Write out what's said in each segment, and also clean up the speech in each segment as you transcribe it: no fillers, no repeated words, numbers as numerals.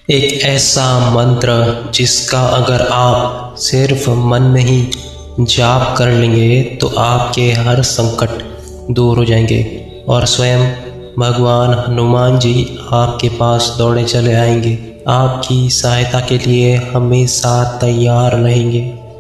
एक ऐसा मंत्र जिसका अगर आप सिर्फ मन में ही जाप कर लेंगे तो आपके हर संकट दूर हो जाएंगे और स्वयं भगवान हनुमान जी आपके पास दौड़े चले आएंगे, आपकी सहायता के लिए हमेशा तैयार रहेंगे।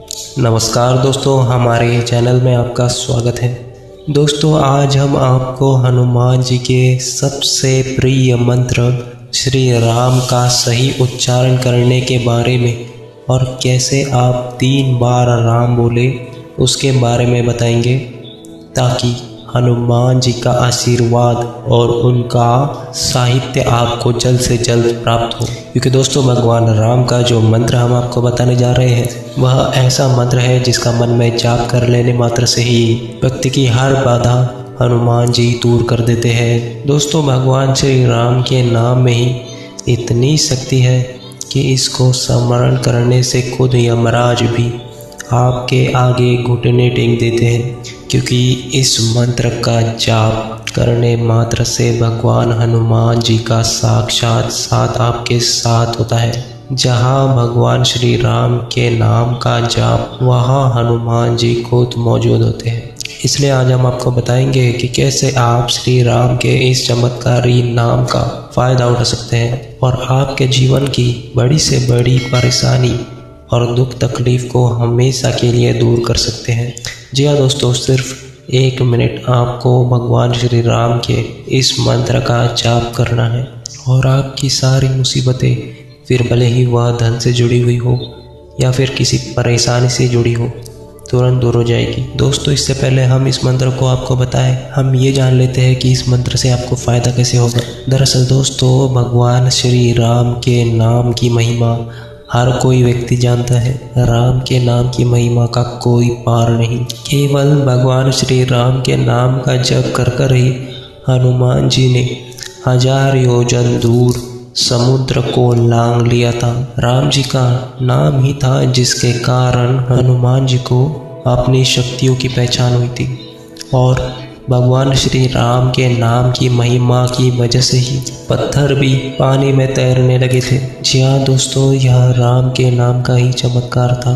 नमस्कार दोस्तों, हमारे चैनल में आपका स्वागत है। दोस्तों, आज हम आपको हनुमान जी के सबसे प्रिय मंत्र श्री राम का सही उच्चारण करने के बारे में और कैसे आप 3 बार राम बोले उसके बारे में बताएंगे, ताकि हनुमान जी का आशीर्वाद और उनका साहित्य आपको जल्द से जल्द प्राप्त हो। क्योंकि दोस्तों, भगवान राम का जो मंत्र हम आपको बताने जा रहे हैं वह ऐसा मंत्र है जिसका मन में जाप कर लेने मात्र से ही व्यक्ति की हर बाधा हनुमान जी दूर कर देते हैं। दोस्तों, भगवान श्री राम के नाम में ही इतनी शक्ति है कि इसको स्मरण करने से खुद यमराज भी आपके आगे घुटने टेक देते हैं, क्योंकि इस मंत्र का जाप करने मात्र से भगवान हनुमान जी का साक्षात साथ आपके साथ होता है। जहाँ भगवान श्री राम के नाम का जाप, वहाँ हनुमान जी खुद मौजूद होते हैं। इसलिए आज हम आपको बताएंगे कि कैसे आप श्री राम के इस चमत्कारी नाम का फायदा उठा सकते हैं और आपके जीवन की बड़ी से बड़ी परेशानी और दुख तकलीफ को हमेशा के लिए दूर कर सकते हैं। जी हाँ दोस्तों, सिर्फ 1 मिनट आपको भगवान श्री राम के इस मंत्र का जाप करना है और आपकी सारी मुसीबतें, फिर भले ही वह धन से जुड़ी हुई हो या फिर किसी परेशानी से जुड़ी हो, तुरंत दूर हो जाएगी। दोस्तों, इससे पहले हम इस मंत्र को आपको बताएं, हम ये जान लेते हैं कि इस मंत्र से आपको फ़ायदा कैसे होगा। दरअसल दोस्तों, भगवान श्री राम के नाम की महिमा हर कोई व्यक्ति जानता है। राम के नाम की महिमा का कोई पार नहीं। केवल भगवान श्री राम के नाम का जप कर कर ही हनुमान जी ने 1000 योजन दूर समुद्र को लांघ लिया था। राम जी का नाम ही था जिसके कारण हनुमान जी को अपनी शक्तियों की पहचान हुई थी और भगवान श्री राम के नाम की महिमा की वजह से ही पत्थर भी पानी में तैरने लगे थे। जी हाँ दोस्तों, यह राम के नाम का ही चमत्कार था।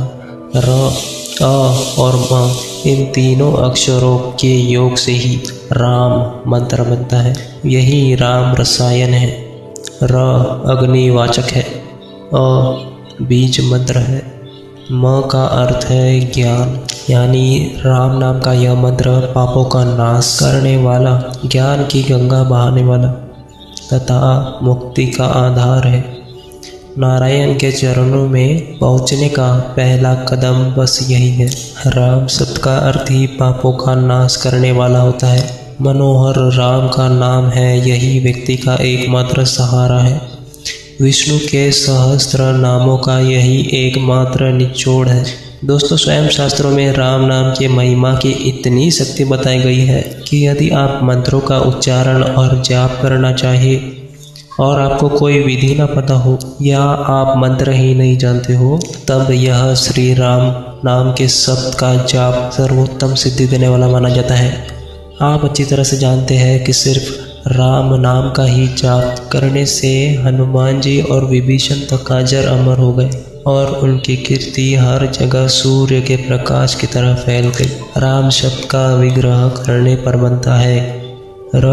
र, अ और म, इन तीनों अक्षरों के योग से ही राम मंत्र बनता है। यही राम रसायन है। र अग्निवाचक है, अ बीज मंत्र है, म का अर्थ है ज्ञान, यानी राम नाम का यह मंत्र पापों का नाश करने वाला, ज्ञान की गंगा बहाने वाला तथा मुक्ति का आधार है। नारायण के चरणों में पहुँचने का पहला कदम बस यही है। राम शब्द का अर्थ ही पापों का नाश करने वाला होता है। मनोहर राम का नाम है, यही व्यक्ति का एकमात्र सहारा है। विष्णु के सहस्त्र नामों का यही एकमात्र निचोड़ है। दोस्तों, स्वयं शास्त्रों में राम नाम के महिमा की इतनी शक्ति बताई गई है कि यदि आप मंत्रों का उच्चारण और जाप करना चाहिए और आपको कोई विधि न पता हो या आप मंत्र ही नहीं जानते हो, तब यह श्री राम नाम के शब्द का जाप सर्वोत्तम सिद्धि देने वाला माना जाता है। आप अच्छी तरह से जानते हैं कि सिर्फ राम नाम का ही जाप करने से हनुमान जी और विभीषण तक अजर अमर हो गए और उनकी कीर्ति हर जगह सूर्य के प्रकाश की तरह फैल गई। राम शब्द का विग्रह करने पर बनता है र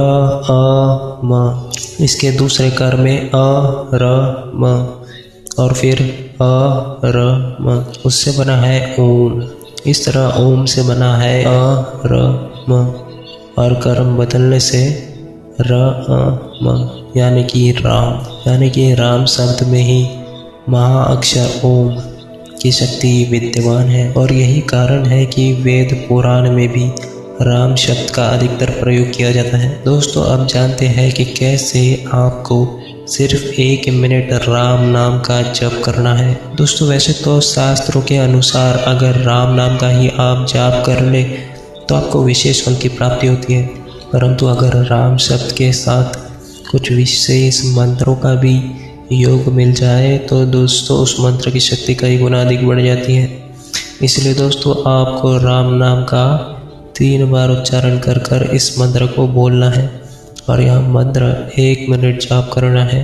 अ म। इसके दूसरे कर में अ र म और फिर अ र म, उससे बना है ओम। इस तरह ओम से बना है अ र म और कर्म बदलने से र अ म, यानी कि राम, यानी कि राम शब्द में ही महाअक्षर ओम की शक्ति विद्यमान है और यही कारण है कि वेद पुराण में भी राम शब्द का अधिकतर प्रयोग किया जाता है। दोस्तों, अब जानते हैं कि कैसे आपको सिर्फ 1 मिनट राम नाम का जप करना है। दोस्तों, वैसे तो शास्त्रों के अनुसार अगर राम नाम का ही आप जाप कर ले तो आपको विशेष फल की प्राप्ति होती है, परंतु अगर राम शब्द के साथ कुछ विशेष मंत्रों का भी योग मिल जाए तो दोस्तों उस मंत्र की शक्ति कई गुना अधिक बढ़ जाती है। इसलिए दोस्तों, आपको राम नाम का 3 बार उच्चारण कर कर इस मंत्र को बोलना है और यह मंत्र 1 मिनट जाप करना है।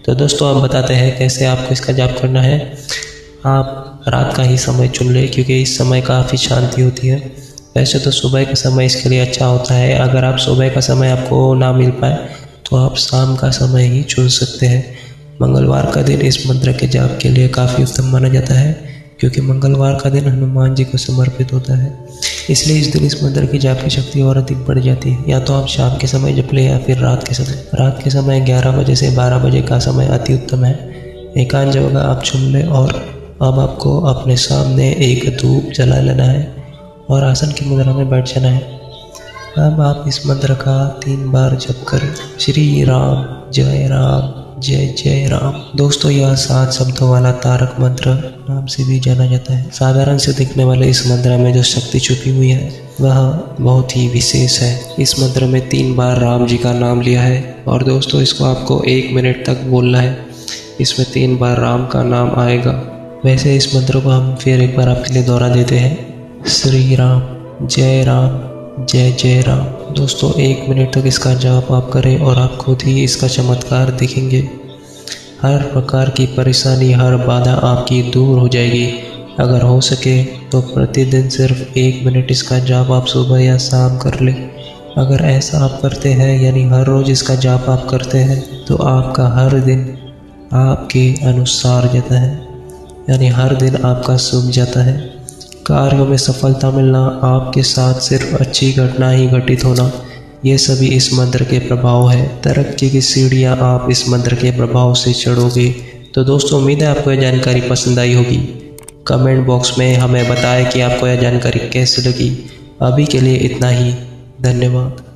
तो दोस्तों आप बताते हैं कैसे आपको इसका जाप करना है। आप रात का ही समय चुन लें क्योंकि इस समय काफ़ी शांति होती है। वैसे तो सुबह का समय इसके लिए अच्छा होता है। अगर आप सुबह का समय आपको ना मिल पाए तो आप शाम का समय ही चुन सकते हैं। मंगलवार का दिन इस मंत्र के जाप के लिए काफ़ी उत्तम माना जाता है क्योंकि मंगलवार का दिन हनुमान जी को समर्पित होता है। इसलिए इस दिन इस मंत्र की जाप की शक्ति और अधिक बढ़ जाती है। या तो आप शाम के समय जप लें या फिर रात के समय। रात के समय 11 बजे से 12 बजे का समय अति उत्तम है। एकांत जगह आप चुन लें और अब आपको अपने सामने एक धूप जला लेना है और आसन की मुद्रा में बैठ जाना है। अब आप इस मंत्र का 3 बार जप करें, श्री राम जय जय राम। दोस्तों यह 7 शब्दों वाला तारक मंत्र नाम से भी जाना जाता है। साधारण से दिखने वाले इस मंत्र में जो शक्ति छुपी हुई है वह बहुत ही विशेष है। इस मंत्र में 3 बार राम जी का नाम लिया है और दोस्तों इसको आपको 1 मिनट तक बोलना है। इसमें 3 बार राम का नाम आएगा। वैसे इस मंत्र को हम फिर एक बार आपके लिए दोहरा देते हैं, श्री राम जय जय राम। दोस्तों 1 मिनट तक इसका जाप आप करें और आप खुद ही इसका चमत्कार देखेंगे। हर प्रकार की परेशानी, हर बाधा आपकी दूर हो जाएगी। अगर हो सके तो प्रतिदिन सिर्फ 1 मिनट इसका जाप आप सुबह या शाम कर लें। अगर ऐसा आप करते हैं यानी हर रोज़ इसका जाप आप करते हैं तो आपका हर दिन आपके अनुसार जाता है, यानी हर दिन आपका शुभ जाता है। कार्यों में सफलता मिलना, आपके साथ सिर्फ अच्छी घटना ही घटित होना, ये सभी इस मंत्र के प्रभाव है। तरक्की की सीढ़ियाँ आप इस मंत्र के प्रभाव से चढ़ोगे। तो दोस्तों उम्मीद है आपको यह जानकारी पसंद आई होगी। कमेंट बॉक्स में हमें बताएं कि आपको यह जानकारी कैसी लगी। अभी के लिए इतना ही, धन्यवाद।